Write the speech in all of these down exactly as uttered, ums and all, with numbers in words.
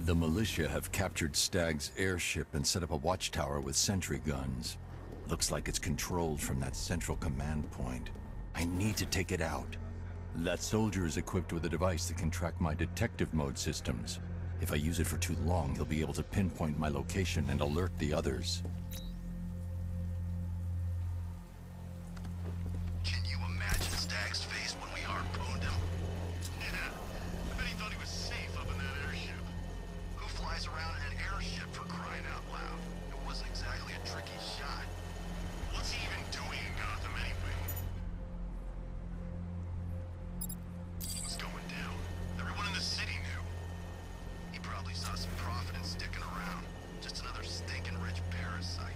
The militia have captured Stag's airship and set up a watchtower with sentry guns. Looks like it's controlled from that central command point. I need to take it out. That soldier is equipped with a device that can track my detective mode systems. If I use it for too long, he'll be able to pinpoint my location and alert the others. Can you imagine Stag's face when we harpooned him? Yeah, I bet he thought he was safe up in that airship. Who flies around in an airship, for crying out loud? It wasn't exactly a tricky shot. What's he even doing in Gotham anyway? What's going down? Everyone in the city knew. He probably saw some profit in sticking around. Just another stinking rich parasite.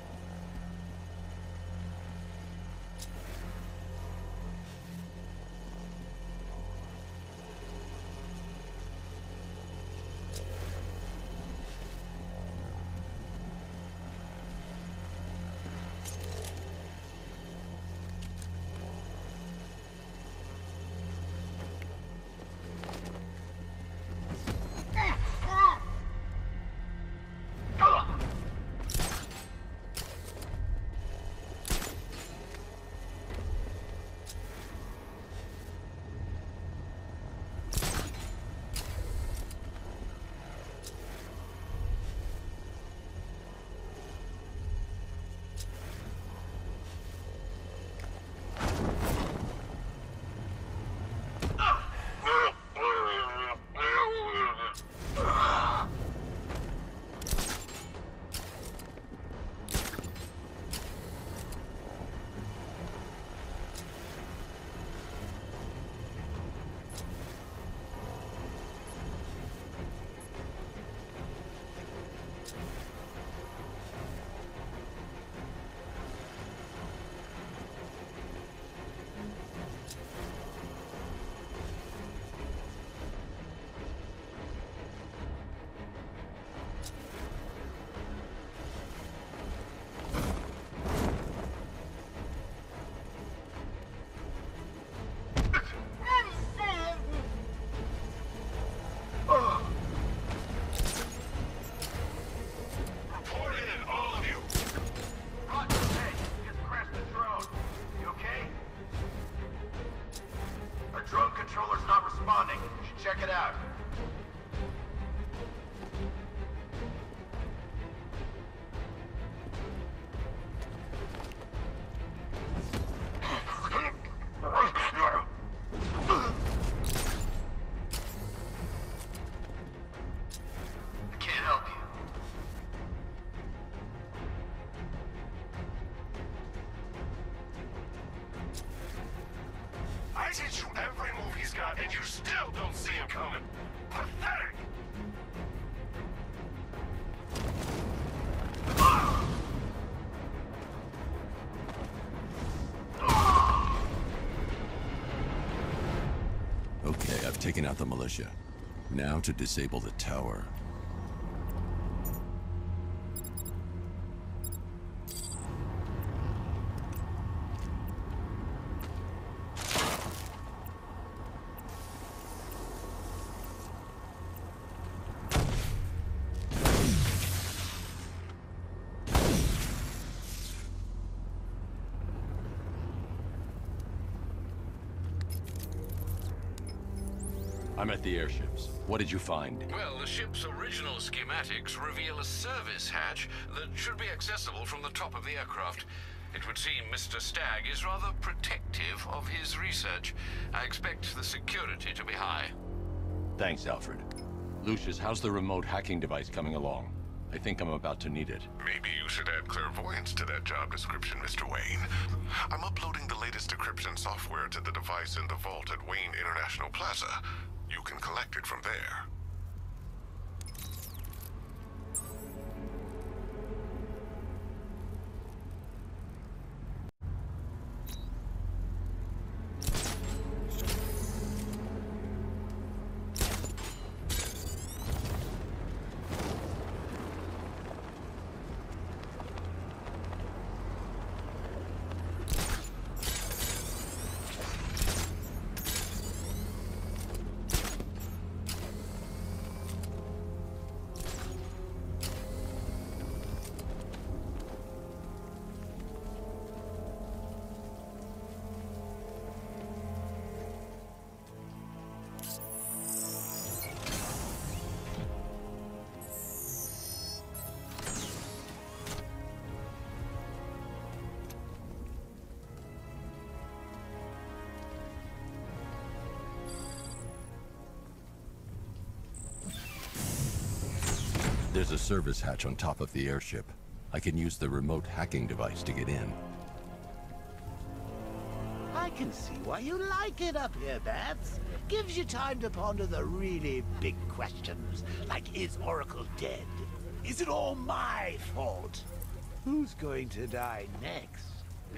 Check it out. I can't help you. I teach you every move he's got, and you still don't see him coming. Pathetic! Okay, I've taken out the militia. Now to disable the tower. I'm at the airships. What did you find? Well, the ship's original schematics reveal a service hatch that should be accessible from the top of the aircraft. It would seem Mister Stagg is rather protective of his research. I expect the security to be high. Thanks, Alfred. Lucius, how's the remote hacking device coming along? I think I'm about to need it. Maybe you should add clairvoyance to that job description, Mister Wayne. I'm uploading the latest decryption software to the device in the vault at Wayne International Plaza. You can collect it from there. There's a service hatch on top of the airship. I can use the remote hacking device to get in. I can see why you like it up here, Bats. Gives you time to ponder the really big questions, like is Oracle dead? Is it all my fault? Who's going to die next?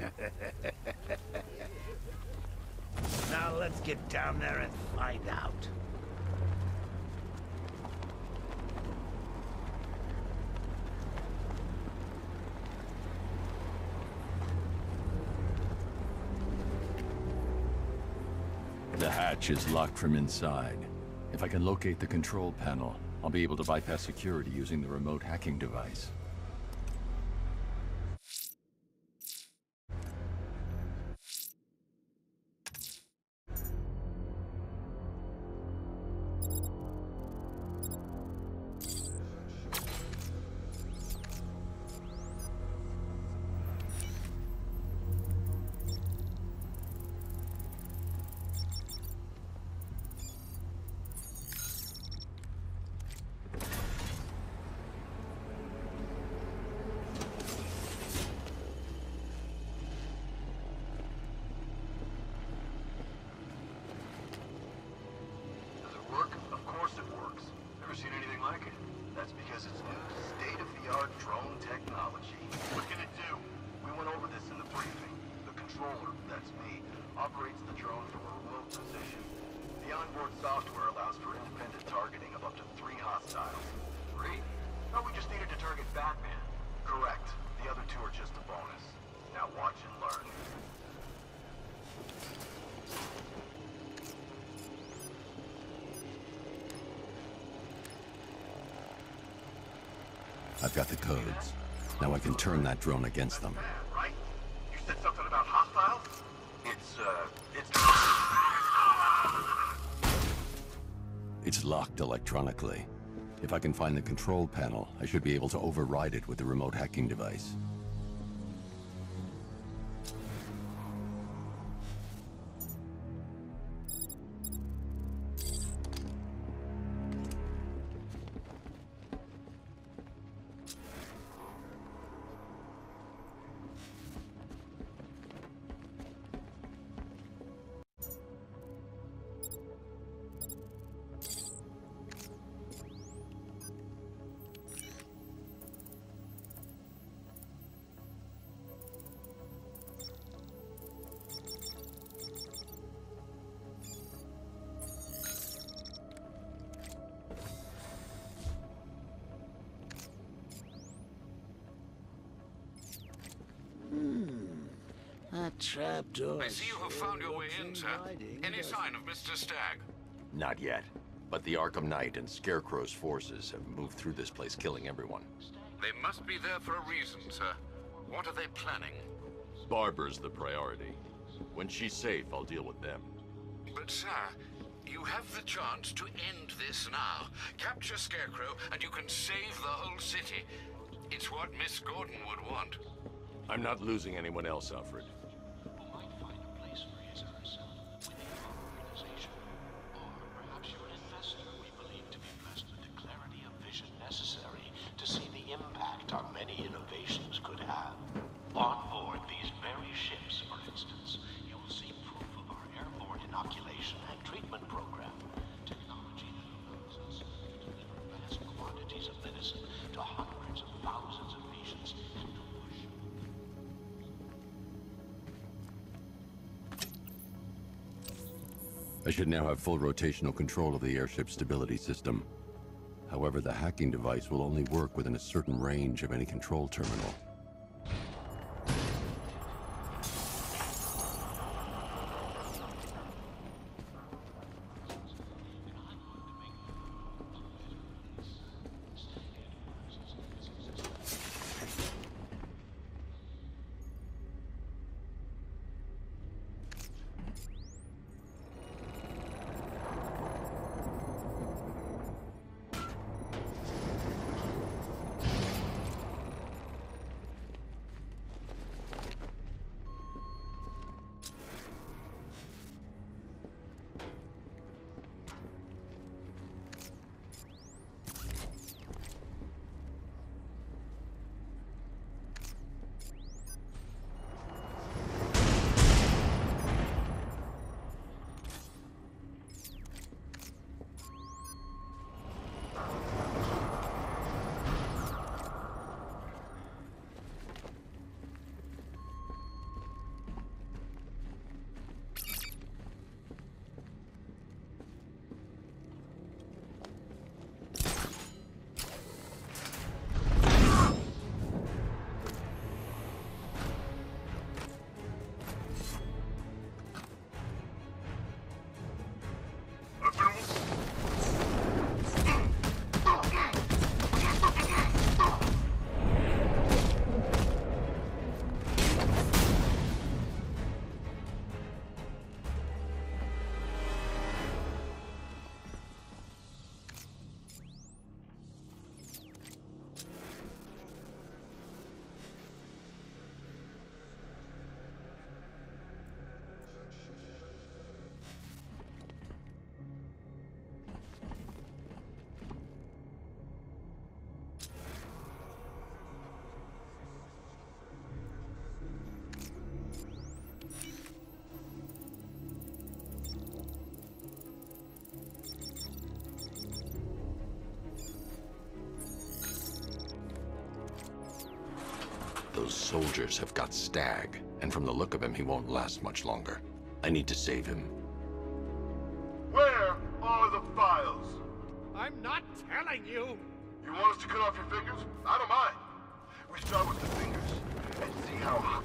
Now let's get down there and find out. The hatch is locked from inside. If I can locate the control panel, I'll be able to bypass security using the remote hacking device. I've got the codes. Now I can turn that drone against them. Right? You said something about hostiles? It's, uh, it's... It's locked electronically. If I can find the control panel, I should be able to override it with the remote hacking device. That trapdoor. I see you have found your way in, sir. Any sign of Mister Stagg? Not yet. But the Arkham Knight and Scarecrow's forces have moved through this place, killing everyone. They must be there for a reason, sir. What are they planning? Barbara's the priority. When she's safe, I'll deal with them. But, sir, you have the chance to end this now. Capture Scarecrow, and you can save the whole city. It's what Miss Gordon would want. I'm not losing anyone else, Alfred. Who might find a place for his or herself within our organization. Or perhaps you're an investor we believe to be blessed with the clarity of vision necessary to see the impact our many innovations could have. On board these very ships, for instance, you will see proof of our airborne inoculation and treatment program. Technology that allows us to deliver vast quantities of medicine to hundreds of thousands of patients and to push. I should now have full rotational control of the airship's stability system. However, the hacking device will only work within a certain range of any control terminal. Those soldiers have got Stagg, and from the look of him, he won't last much longer. I need to save him. Where are the files? I'm not telling you! You want us to cut off your fingers? I don't mind. We start with the fingers and see how...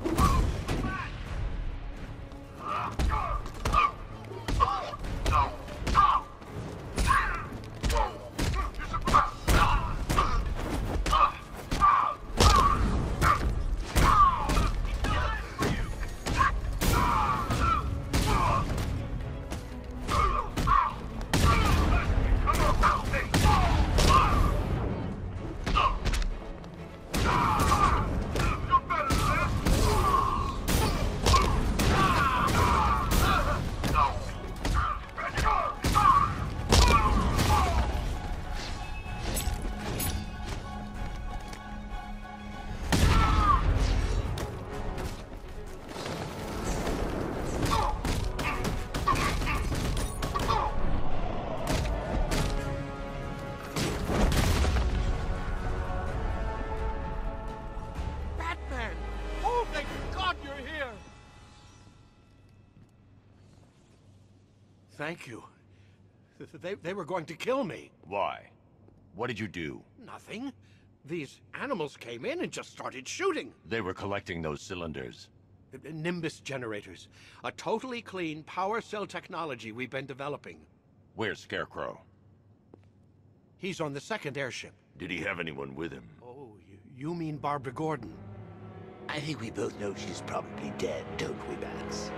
Thank you. They, they were going to kill me. Why? What did you do? Nothing. These animals came in and just started shooting. They were collecting those cylinders. Nimbus generators. A totally clean power cell technology we've been developing. Where's Scarecrow? He's on the second airship. Did he have anyone with him? Oh, you, you mean Barbara Gordon? I think we both know she's probably dead, don't we, Bats?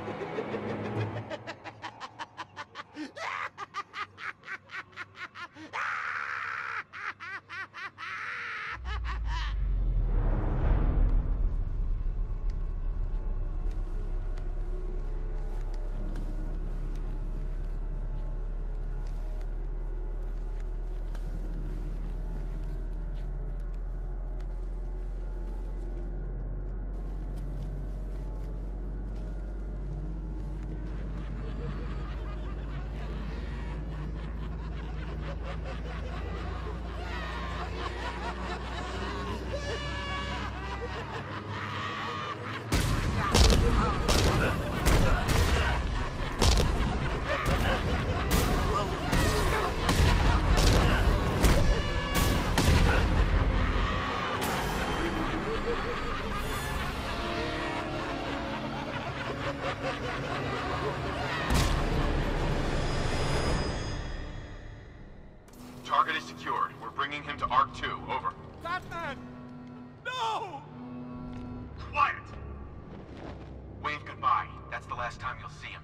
Target is secured. We're bringing him to Arc two. Over. Batman! No! Quiet! Wave goodbye. That's the last time you'll see him.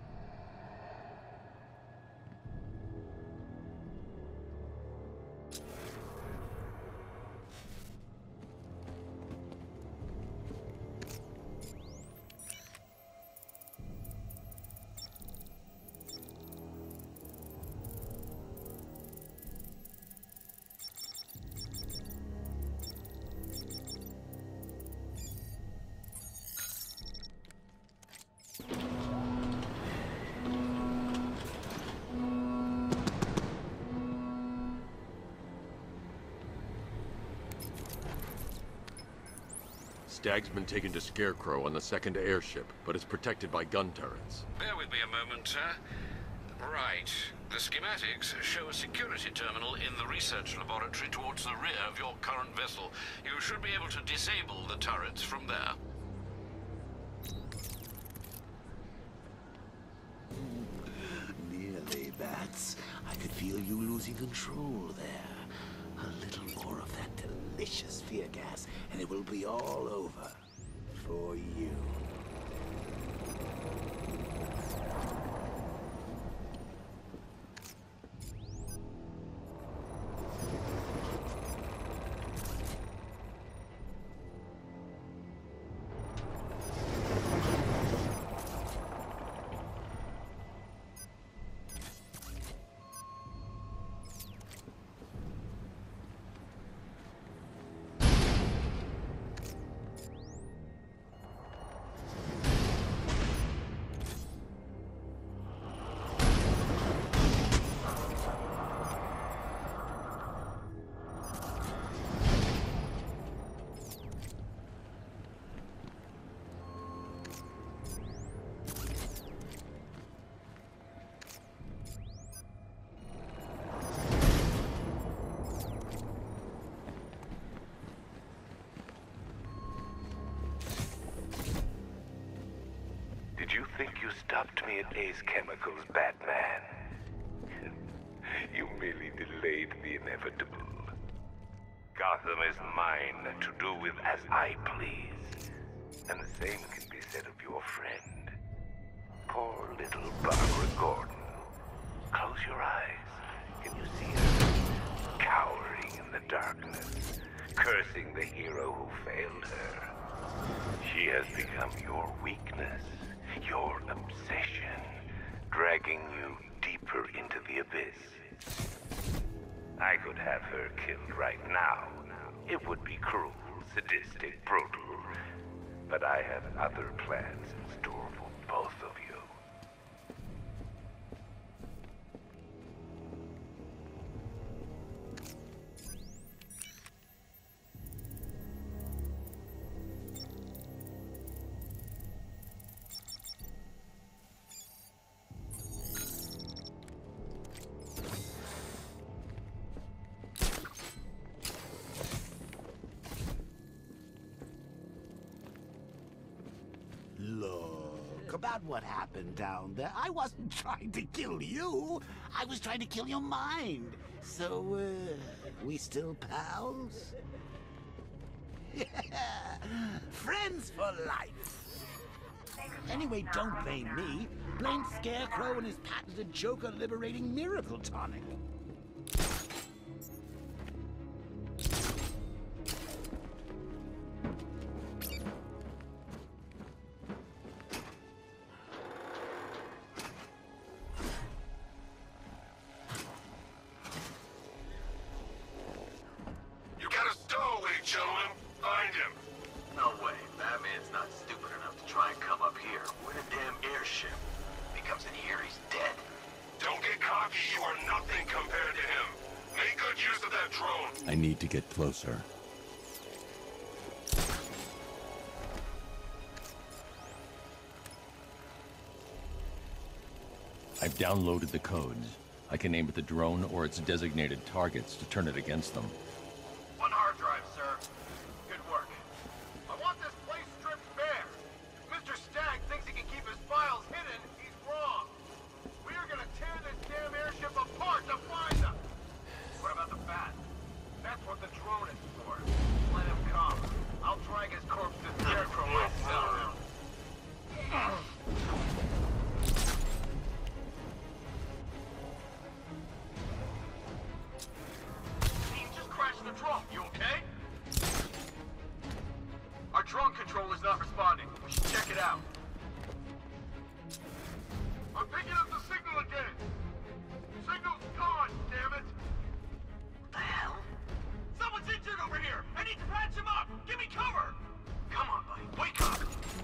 Stagg's been taken to Scarecrow on the second airship, but it's protected by gun turrets. Bear with me a moment, sir. Right. The schematics show a security terminal in the research laboratory towards the rear of your current vessel. You should be able to disable the turrets from there. Nearly, Bats. I could feel you losing control there. A little more of that delicious fear gas, and it will be all over. For you. Did you think you stopped me at Ace Chemicals, Batman? You merely delayed the inevitable. Gotham is mine to do with as I please. And the same can be said of your friend. Poor little Barbara Gordon. Close your eyes. Can you see her? Cowering in the darkness, cursing the hero who failed her. She has become your weakness, your obsession, dragging you deeper into the abyss. I could have her killed right now. It would be cruel, sadistic, brutal. But I have other plans in store for both of you. Look, about what happened down there, I wasn't trying to kill you. I was trying to kill your mind. So, uh, we still pals? Friends for life. Anyway, don't blame me. Blame Scarecrow and his patented Joker-liberating miracle tonic. I need to get closer. I've downloaded the codes. I can aim at the drone or its designated targets to turn it against them. One hard drive, sir. Good work. I want this place stripped bare. If Mister Stagg thinks he can keep his files hidden, he's wrong. We are gonna tear this damn airship apart to find them. What about the bat? That's what the drone is for. Let him come. I'll drag his corpse to Scarecrow myself. Team just crashed the drone. You okay? Our drone controller's not responding. We should check it out. I'm picking up the signal again. Signal's gone, damn it. What the hell? Someone's injured over here! I need to patch him up! Give me cover! Come on, buddy. Wake up!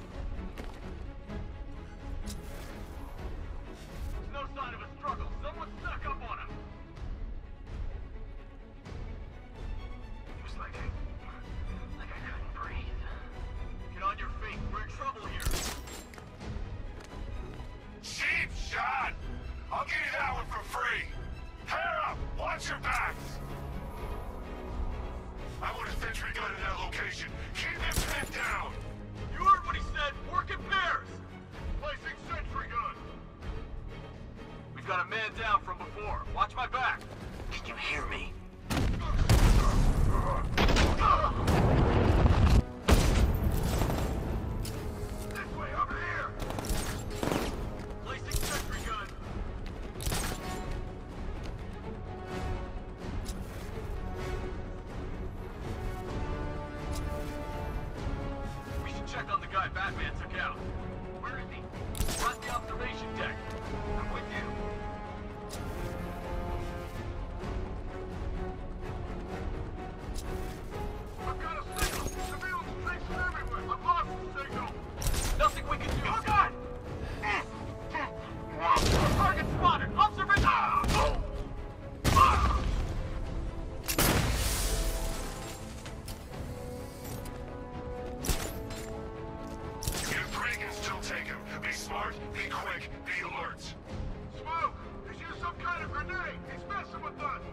There's no sign of a struggle. Someone snuck up on him. It was like I... like I couldn't breathe. Get on your feet. We're in trouble here. Cheap shot! I'll give you that one for free! Pair up! Watch your backs! I want a sentry gun in that location. Keep him pinned down! You heard what he said. Work in pairs! Placing sentry gun. We've got a man down from before. Watch my back. Can you hear me? This way, over here! Placing sentry gun. We should check on the guy Batman took out. Where is he? We're at the observation deck. I'm with you. I've got a signal. Surveillance traces everywhere. I've lost the signal. Nothing we can do. Oh, God! Target spotted. Observation. Ah! Ah! If three can still take him, be smart, be quick, be alert. Smoke! He's used some kind of grenade. He's messing with us.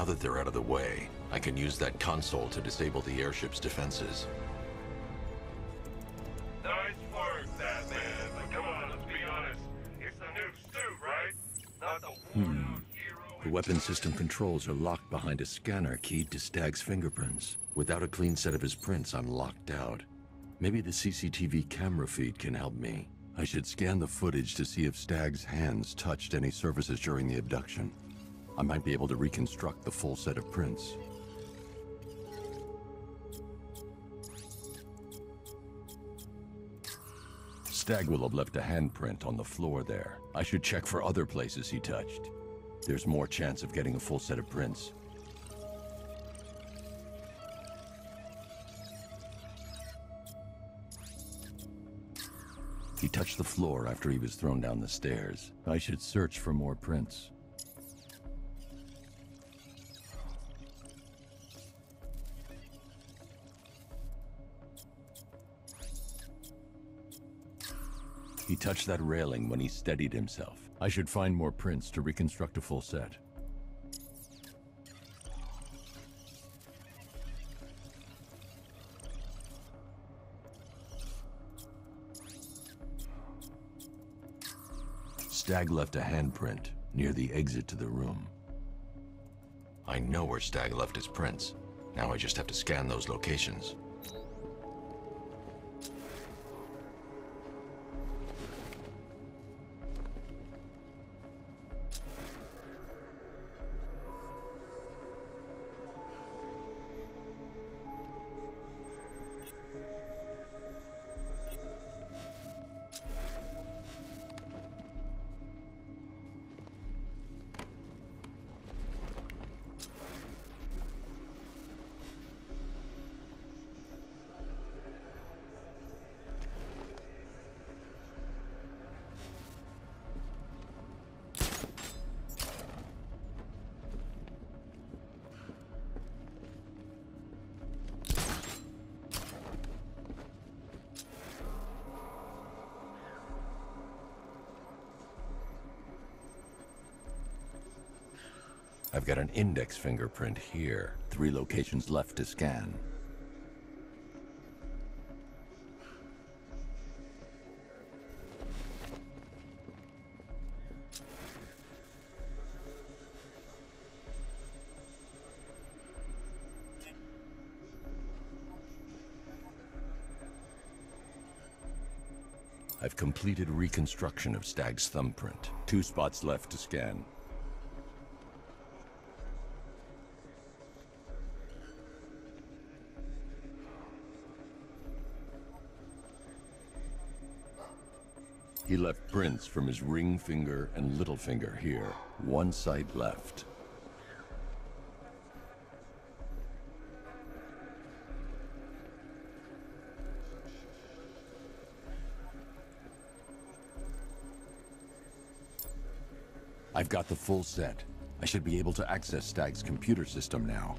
that they're out of the way, I can use that console to disable the airship's defenses. Nice work, that man. But come on, let's be honest. It's the new suit, right? Not the Hmm. The weapon system controls are locked behind a scanner keyed to Stagg's fingerprints. Without a clean set of his prints, I'm locked out. Maybe the C C T V camera feed can help me. I should scan the footage to see if Stagg's hands touched any surfaces during the abduction. I might be able to reconstruct the full set of prints. Stagg will have left a handprint on the floor there. I should check for other places he touched. There's more chance of getting a full set of prints. He touched the floor after he was thrown down the stairs. I should search for more prints. He touched that railing when he steadied himself. I should find more prints to reconstruct a full set. Stagg left a handprint near the exit to the room. I know where Stagg left his prints. Now I just have to scan those locations. I've got an index fingerprint here. Three locations left to scan. I've completed reconstruction of Stagg's thumbprint. Two spots left to scan. He left prints from his ring finger and little finger here. One site left. I've got the full set. I should be able to access Stagg's computer system now.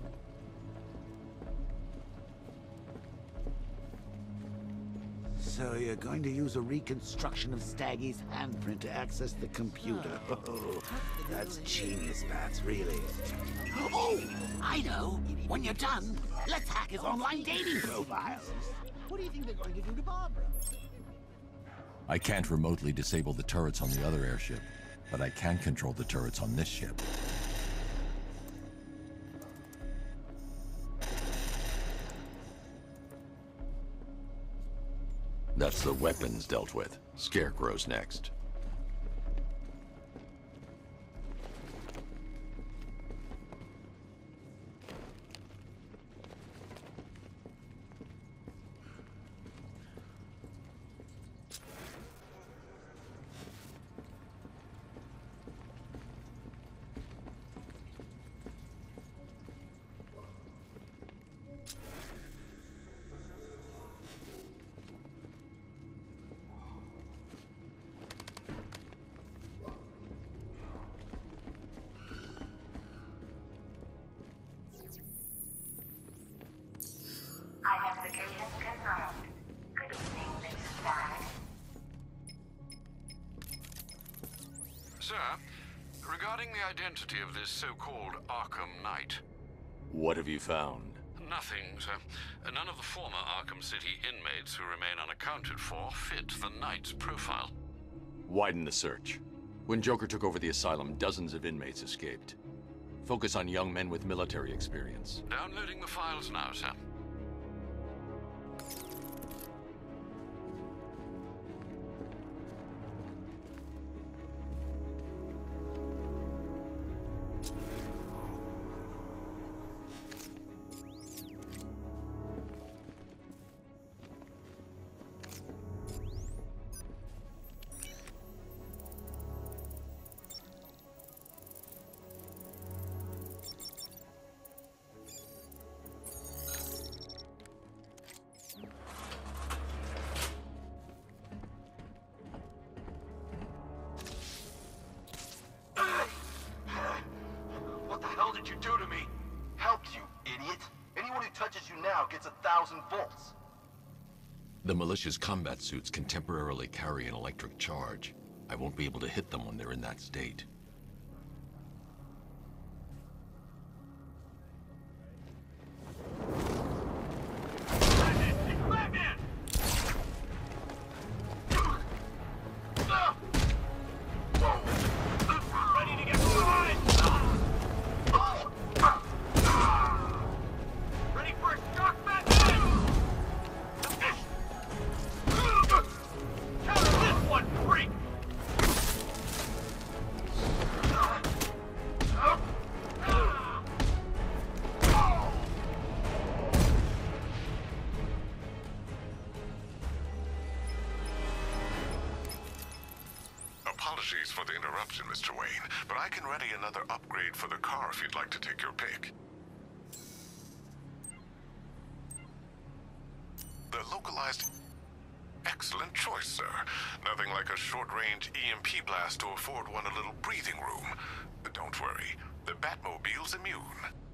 So you're going to use a reconstruction of Staggy's handprint to access the computer. Oh, that's genius, Bats, really. Oh, I know. When you're done, let's hack his online dating profile. What do you think they're going to do to Barbara? I can't remotely disable the turrets on the other airship, but I can control the turrets on this ship. That's the weapons dealt with. Scarecrow's next. Identification confirmed. Good evening, Mister Stagg. Sir, Regarding the identity of this so-called Arkham Knight. What have you found? Nothing, sir. None of the former Arkham City inmates who remain unaccounted for fit the Knight's profile. Widen the search. When Joker took over the asylum, dozens of inmates escaped. Focus on young men with military experience. Downloading the files now, sir. What the hell did you do to me? Helped you, idiot. Anyone who touches you now gets a thousand volts. The militia's combat suits can temporarily carry an electric charge. I won't be able to hit them when they're in that state. Apologies for the interruption, Mister Wayne, but I can ready another upgrade for the car if you'd like to take your pick. The localized... Excellent choice, sir. Nothing like a short-range E M P blast to afford one a little breathing room. But don't worry, the Batmobile's immune.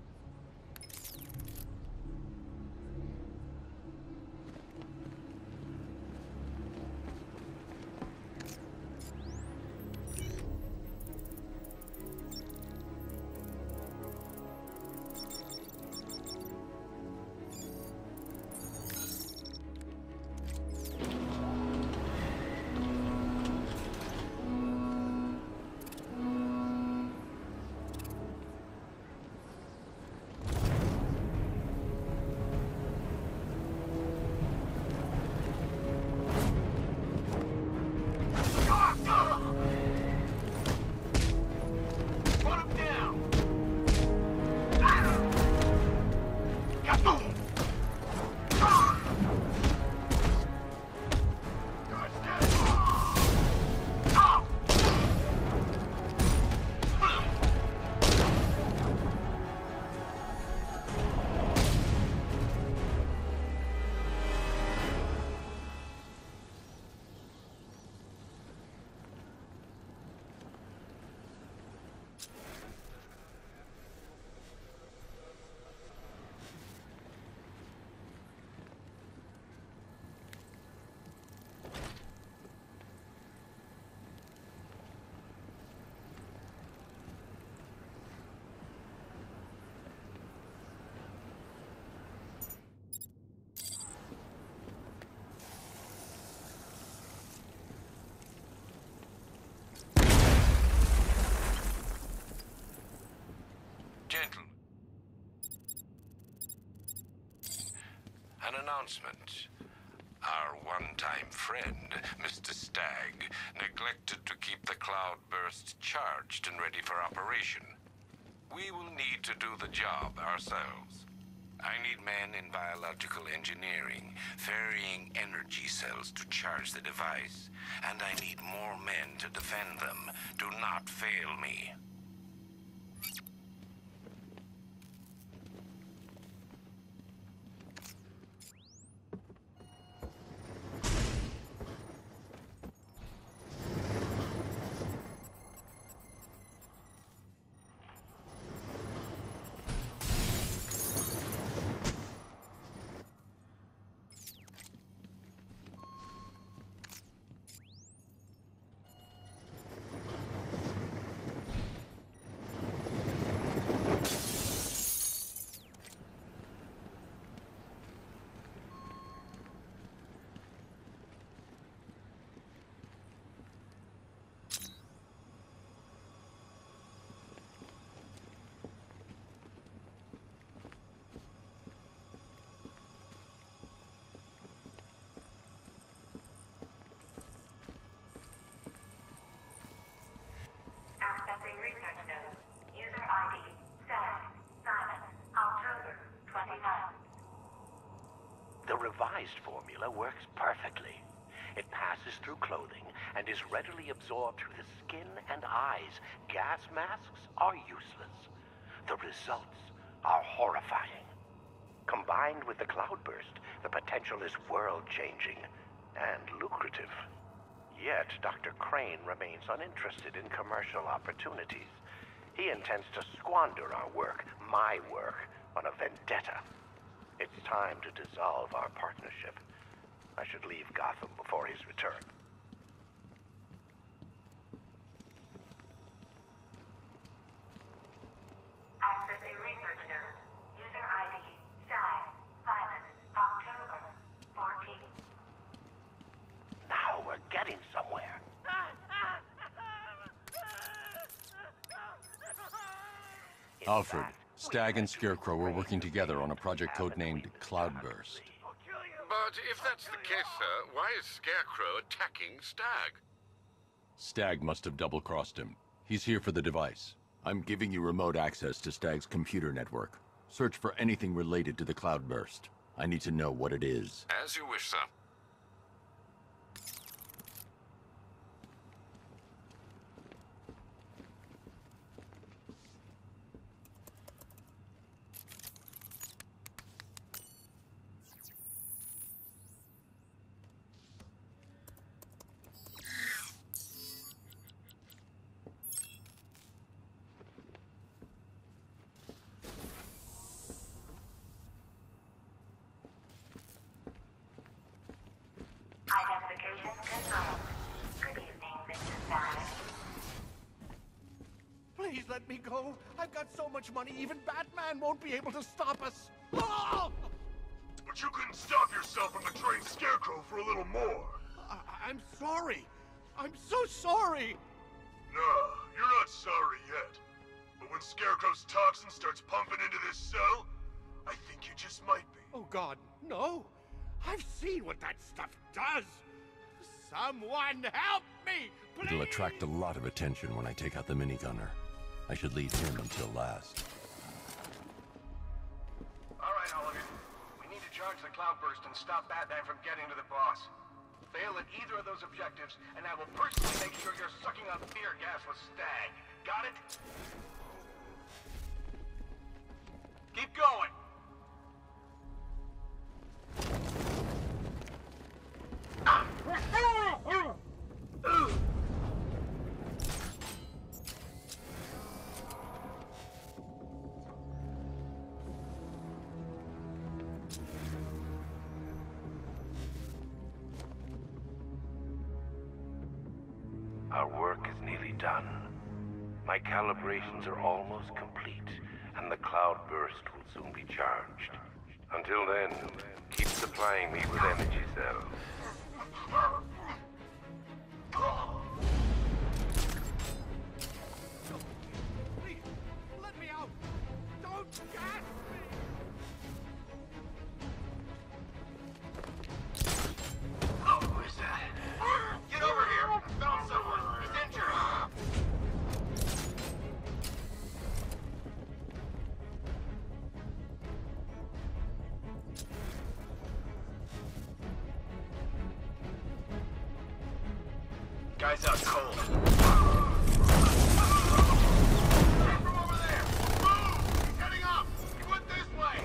Gentlemen. An announcement. Our one-time friend, Mister Stagg, neglected to keep the cloudbursts charged and ready for operation. We will need to do the job ourselves. I need men in biological engineering, ferrying energy cells to charge the device, and I need more men to defend them. Do not fail me. disguised formula works perfectly. It passes through clothing and is readily absorbed through the skin and eyes. Gas masks are useless. The results are horrifying. Combined with the cloudburst, the potential is world-changing and lucrative. Yet, Doctor Crane remains uninterested in commercial opportunities. He intends to squander our work, my work, on a vendetta. It's time to dissolve our partnership. I should leave Gotham before his return. Accessing research node. User I D, Stag, Silent, October, fourteenth. Now we're getting somewhere. In Alfred, fact, Stag and Scarecrow were working together on a project codenamed Cloudburst. But if that's the case, sir, why is Scarecrow attacking Stag? Stag must have double-crossed him. He's here for the device. I'm giving you remote access to Stag's computer network. Search for anything related to the Cloudburst. I need to know what it is. As you wish, sir. Identification confirmed. Good evening, Mister Stag. Please let me go. I've got so much money, even Batman won't be able to stop us. Oh! But you couldn't stop yourself from betraying Scarecrow for a little more. I I'm sorry. I'm so sorry. No, you're not sorry yet. But when Scarecrow's toxin starts pumping into this cell, I think you just might be. Oh, God, no. I've seen what that stuff does. Someone help me, please! It'll attract a lot of attention when I take out the minigunner. I should leave him until last. All right, all of you. We need to charge the Cloudburst and stop Batman from getting to the boss. Fail at either of those objectives, and I will personally make sure you're sucking on fear gas with Stag. Got it? Keep going! Our work is nearly done. My calibrations are almost complete, and the Cloudburst will soon be charged. Until then, keep supplying me with energy cells. Please, let me out. Don't gas me. Oh, who is that? Get over here! I found someone! He's injured! Guy's out cold. From over there! Move! He's heading up! He went this way!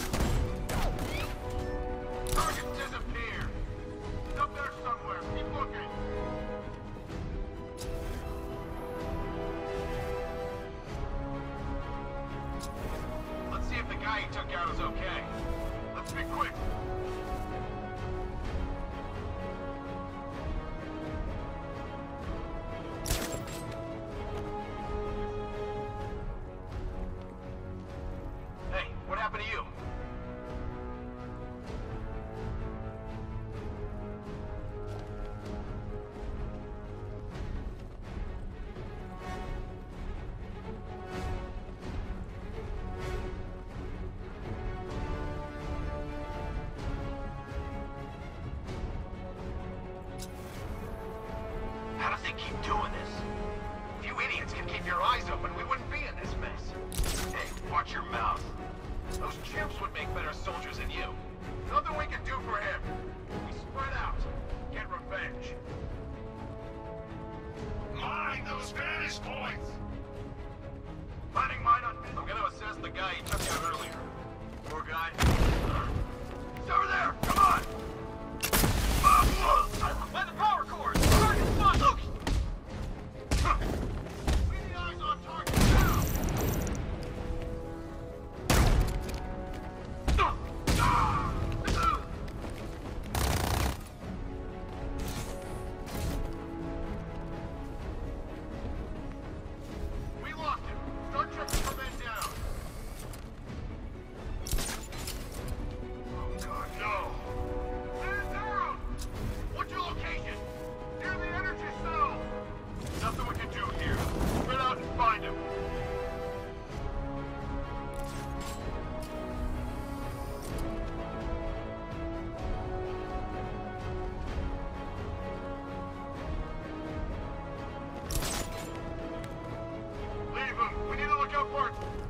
Target disappeared! He's up there somewhere. Keep looking. Let's see if the guy he took out is okay. Let's be quick. Hey, what happened to you? How does he keep doing this? If you idiots can keep your eyes open, we wouldn't be in this mess. Hey, watch your mouth. Those chimps would make better soldiers than you. Nothing we can do for him. We spread out. Get revenge. Mine those Spanish points! Planning mine on... I'm gonna assess the guy he took out earlier. Poor guy. He's over there! Come on! By the power cord! Target spot! Look! Leading eyes on target now! We locked him. Start checking for men down. Oh god, no! Man down! What's your location? Near the energy cell! Nothing we can do here. Spread out and find him. Leave him. We need to look out for it.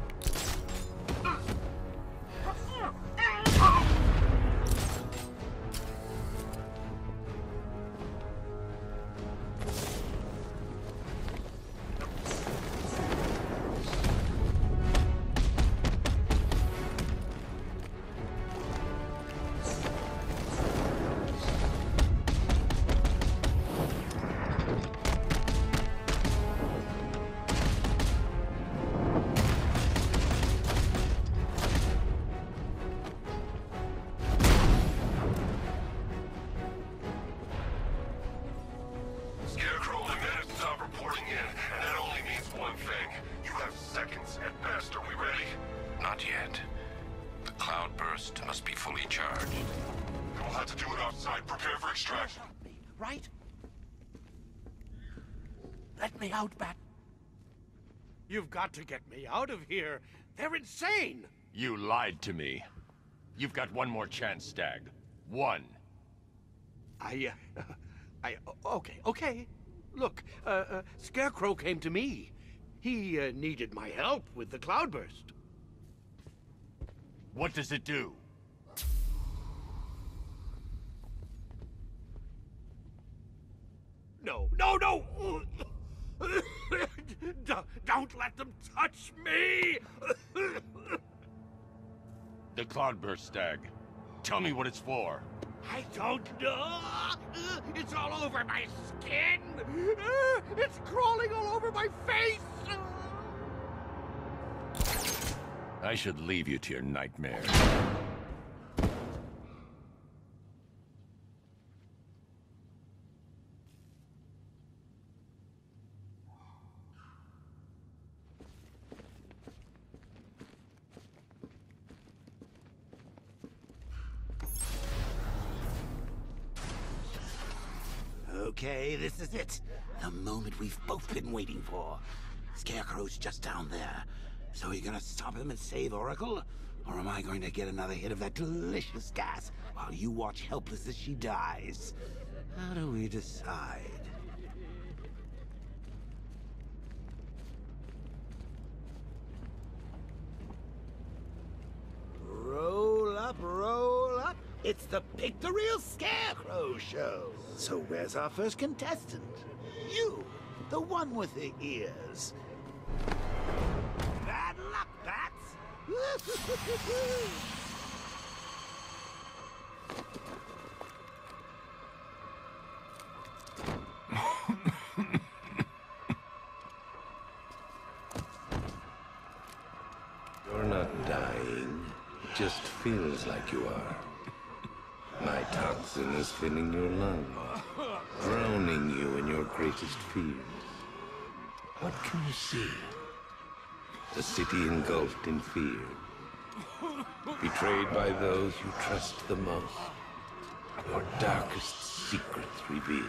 Scarecrow and men stop reporting in, and that only means one thing. You have seconds at best. Are we ready? Not yet. The cloudburst must be fully charged. We'll have to do it outside. Prepare for extraction. Right? Let me out, Bat. You've got to get me out of here. They're insane. You lied to me. You've got one more chance, Stag. One. I, uh, I, okay, okay. Look, uh, uh, Scarecrow came to me. He uh, needed my help with the cloudburst. What does it do? No, no, no! Don't, don't let them touch me! The cloudburst, Stag. Tell me what it's for. I don't know. It's all over my skin. It's crawling all over my face. I should leave you to your nightmares. Okay, this is it. The moment we've both been waiting for. Scarecrow's just down there. So are you gonna stop him and save Oracle? Or am I going to get another hit of that delicious gas while you watch helpless as she dies? How do we decide? Roll up, roll up. It's the Pick the Real Scarecrow show. So where's our first contestant? You, the one with the ears. Bad luck, Bats. You're not dying. It just feels like you are. My toxin is filling your lungs, drowning you in your greatest fears. What can you see? A city engulfed in fear. Betrayed by those you trust the most. Your darkest secrets revealed.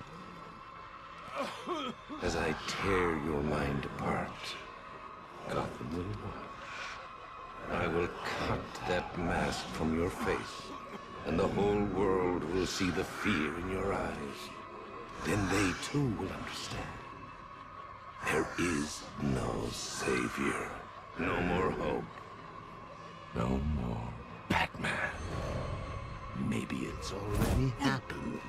As I tear your mind apart, Gotham will watch. I will cut that mask from your face, and the whole world will see the fear in your eyes. Then they too will understand. There is no savior, no more hope, no more Batman. It's already happened.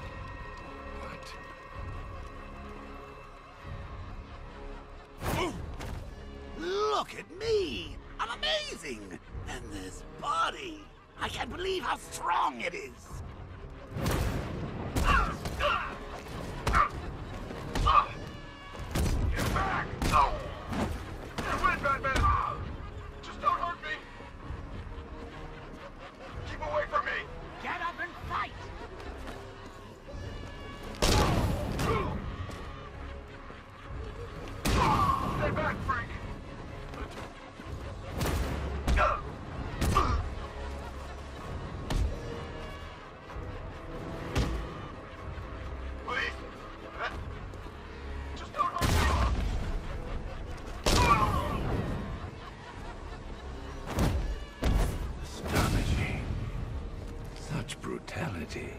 What? Look at me! I'm amazing! And this body! I can't believe how strong it is! Get back! No! You win, Batman! Just don't hurt me! Keep away from me! Get up and fight! Stay back, Frank! Please! Just don't hurt me! Astonishing. Such brutality.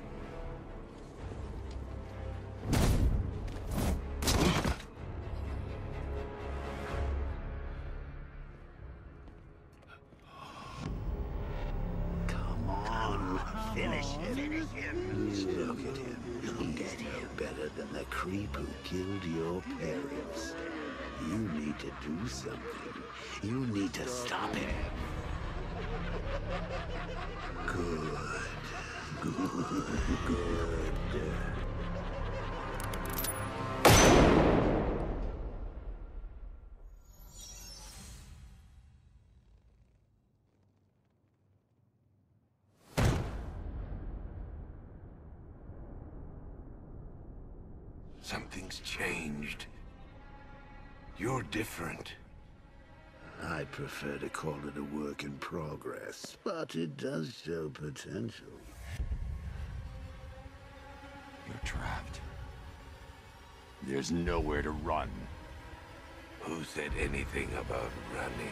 Come on, finish him. Finish him. Look at him. He's no better than the creep who killed your parents. You need to do something. You need to stop him. Good. Good. Good. Something's changed. You're different. I prefer to call it a work in progress, but it does show potential. You're trapped. There's nowhere to run. Who said anything about running?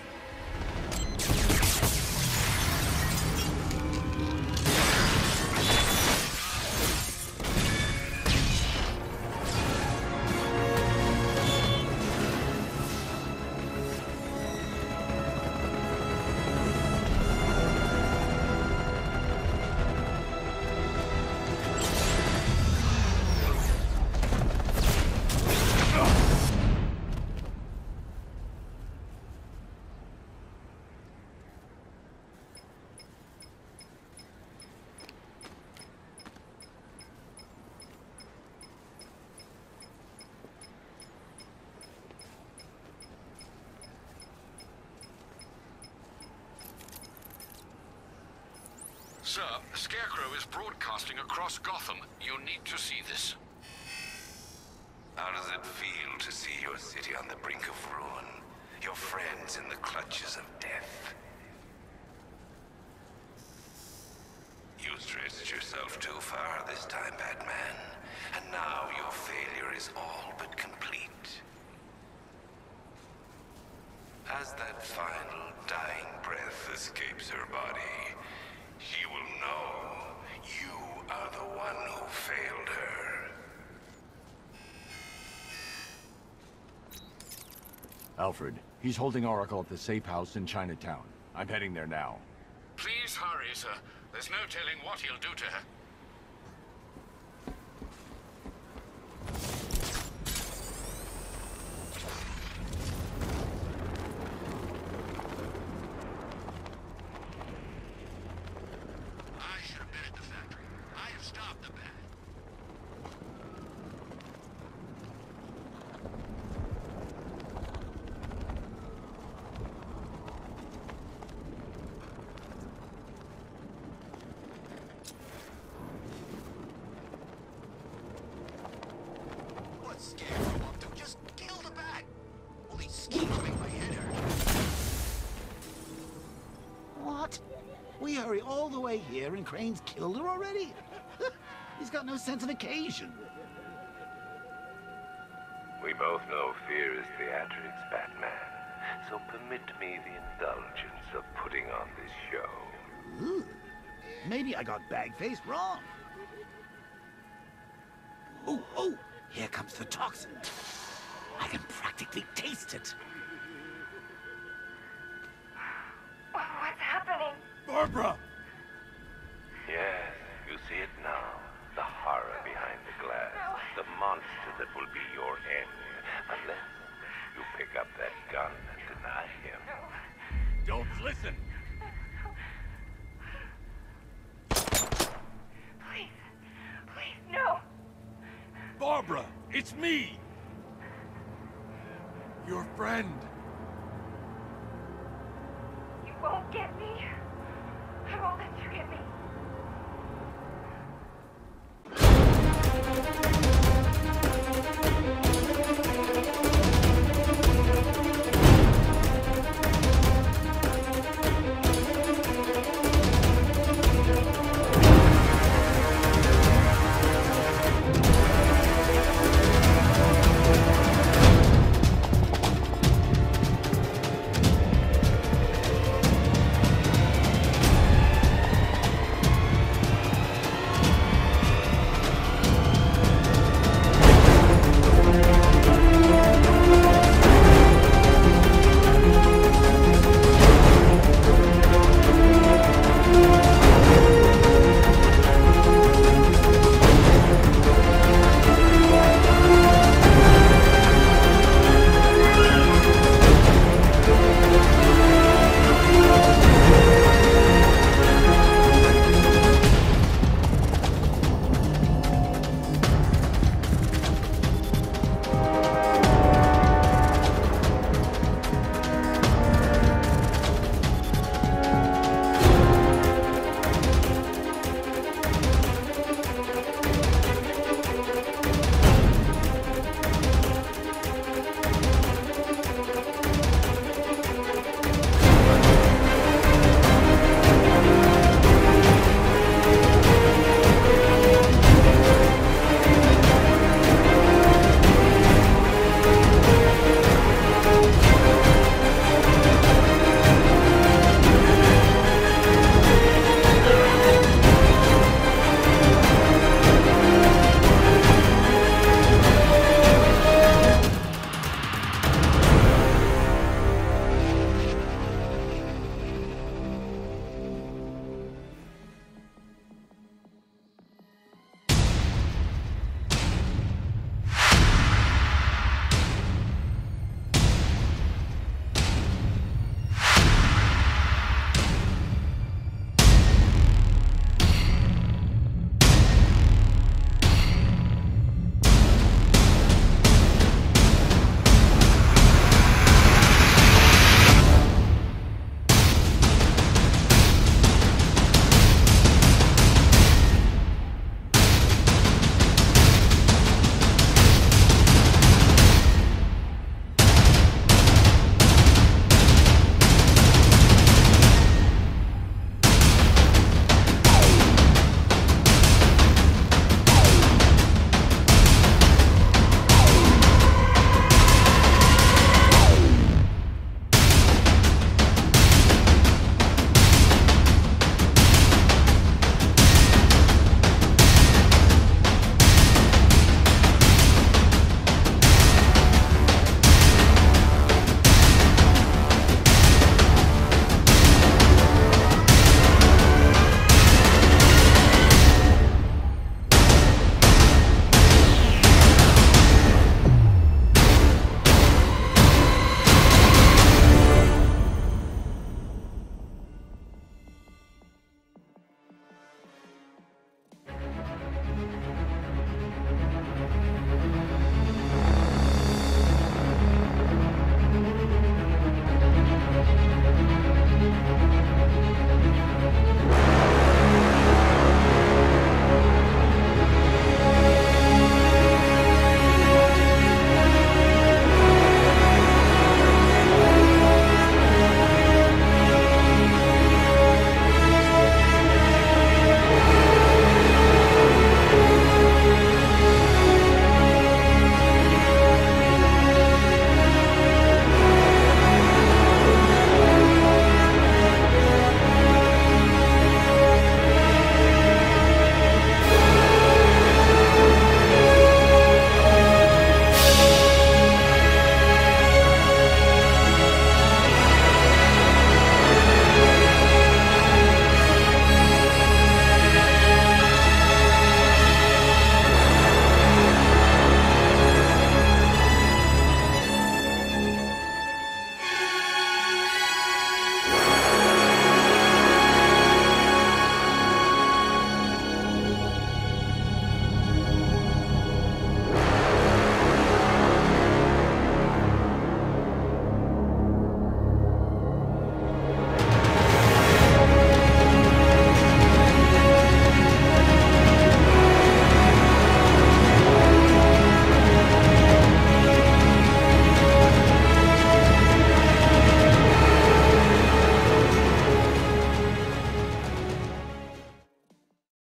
Sir, Scarecrow is broadcasting across Gotham. You need to see this. How does it feel to see your city on the brink of ruin? Your friends in the clutches of death? You stretched yourself too far this time, Batman. And now your failure is all but complete. As that final dying breath escapes her body, she will know you are the one who failed her. Alfred, he's holding Oracle at the safe house in Chinatown. I'm heading there now. Please hurry, sir. There's no telling what he'll do to her. I should have been at the factory. I have stopped the bat. What's Scarecrow up to? Just kill the bat. All these schemes make my head hurt. What? We hurry all the way here and Crane's killed her already? He's got no sense of occasion. We both know fear is theatrics, Batman. So permit me the indulgence of putting on this show. Ooh. Maybe I got Bagface wrong. Oh, oh! Here comes the toxin. I can practically taste it. What's happening? Barbara! Yes, be your end, unless you pick up that gun and deny him. Don't listen! Please. Please, no. Barbara, it's me! Your friend. You won't get me.